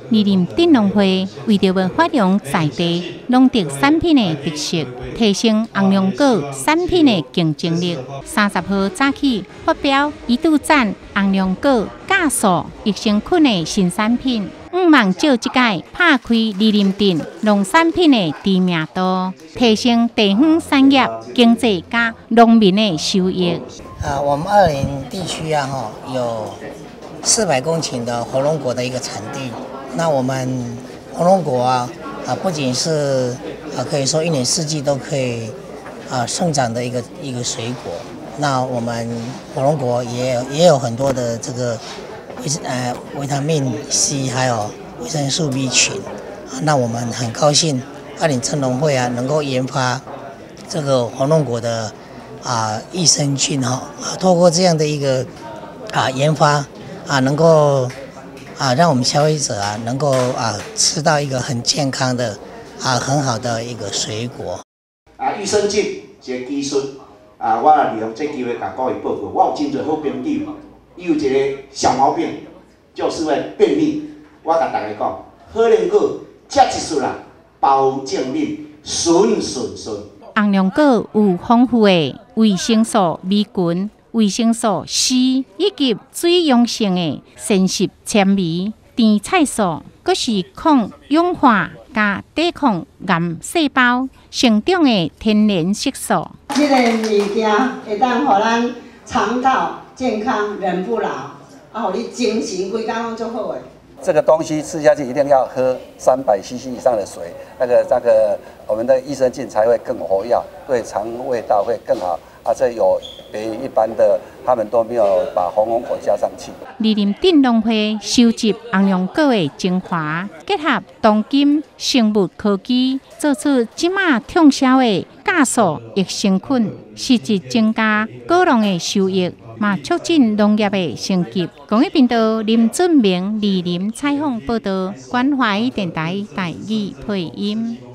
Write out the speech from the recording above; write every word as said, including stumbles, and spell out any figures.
二林镇农会为着要发扬在地农特产品的特色，提升红龙果产品的竞争力。三十号早起发表一度赞红龙果加速益生菌的新产品。五望借这届拍开二林镇农产品的知名度，提升地方产业经济加农民的收益。 啊，我们二林地区啊，哈有四百公顷的火龙果的一个产地。那我们火龙果啊，啊不仅是啊可以说一年四季都可以啊生长的一个一个水果。那我们火龙果也有也有很多的这个维呃维他命 C 还有维生素 B 群。啊，那我们很高兴二林镇农会啊能够研发这个火龙果的啊益生菌哈，啊透过这样的一个啊研发啊能够。啊，让我们消费者啊能够啊吃到一个很健康的啊很好的一个水果。 啊，益生菌这个技术啊，我也利用这机会甲各位报告，我有真侪好朋友，伊有一个小毛病，就是会便秘。我甲大家讲，火龙果吃一束啦，保证你顺顺顺。 红龙果有丰富的维生素 B 群。维生素 C 以及水溶性的膳食纤维、甜菜素，佫是抗氧化加抵抗癌细胞成长的天然色素。 这个物件会当互咱肠道健康、人不老，啊，互你精神规工拢足好的。 这个东西吃下去一定要喝三百 C C 以上的水，那个那个我们的益生菌才会更活跃，对肠胃道会更好。啊，这有别于一般的，他们都没有把红龙果加上去。 二林镇农会收集红龙果的精华，结合当今生物科技，做出即马畅销的加速益生菌，实质增加果农的收益，嘛促进农业的升级。公益频道林俊明、二林采访报道，关怀电台台语配音。